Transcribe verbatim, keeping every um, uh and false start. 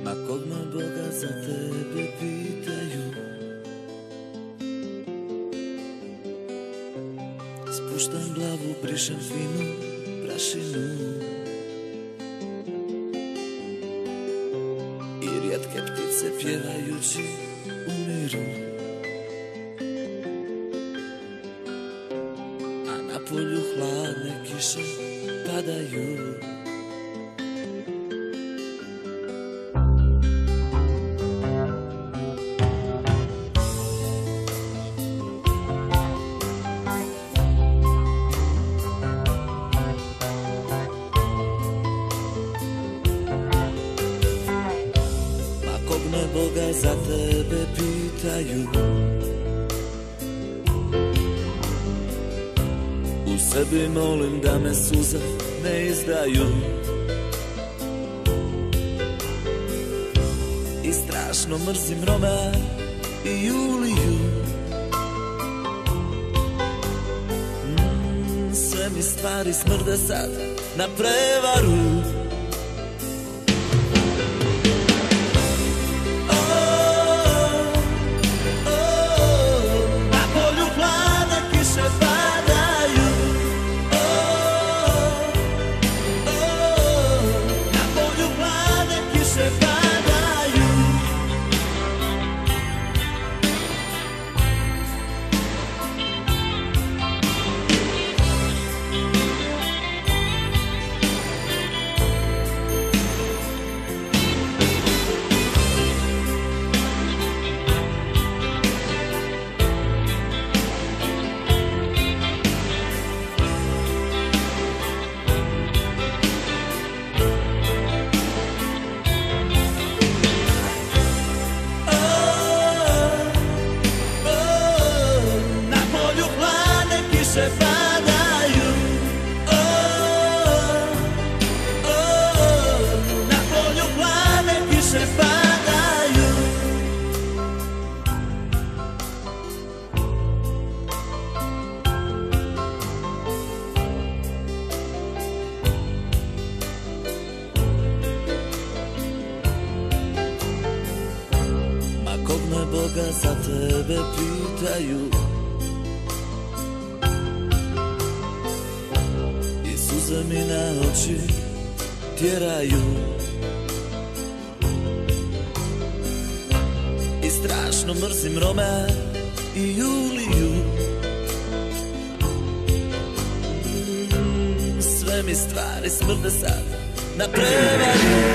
Ma kog me Boga za tebe pitaju, spuštam glavu, brišem finu prašinu i rijetke ptice pjevajući umiru, a na polju hladne kiše padaju. Boga za tebe pitaju, u sebi molim da me suze ne izdaju i strašno mrzim Roma i Juliju. mm, Sve mi stvari smrde sad na prevaru. Padaju, oh, oh, na polju plane kiše padaju. Ma kog me Boga za tebe pitaju, suze mi na oči tjeraju i strašno mrzim Roma i Juliju. mm, Sve mi stvari smrde sad na prevaru.